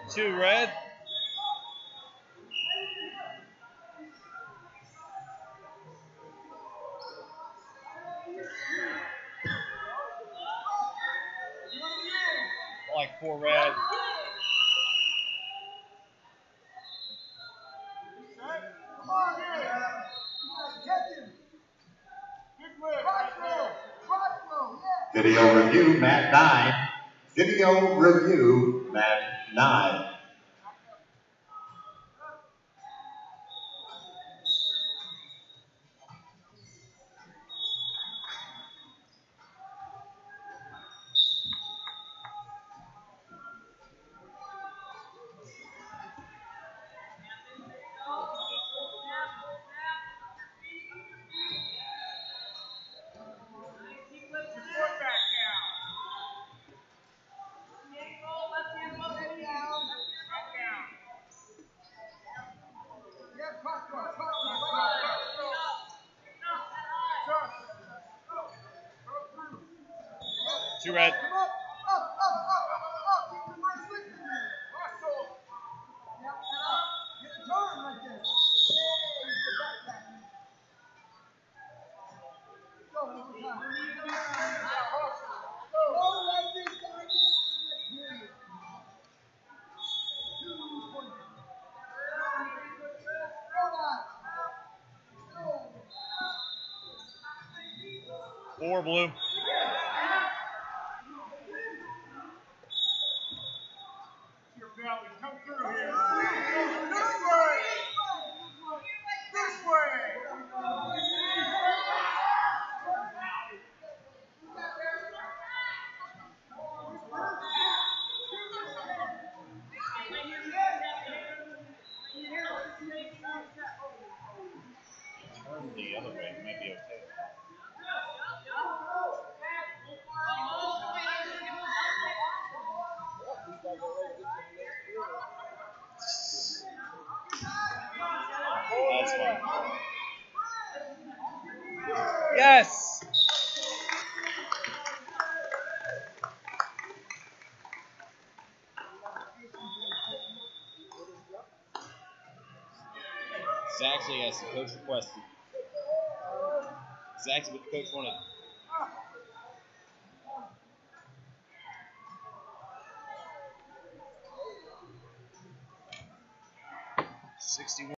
2 red. Like 4 red. Video review, mat 9. Video review, mat 9. Two red. Four blue. Come through here. This way. This way. Turn the other way, it might be okay. That's fine. Yes! It's actually as the coach requested. It's actually what the coach wanted. 61.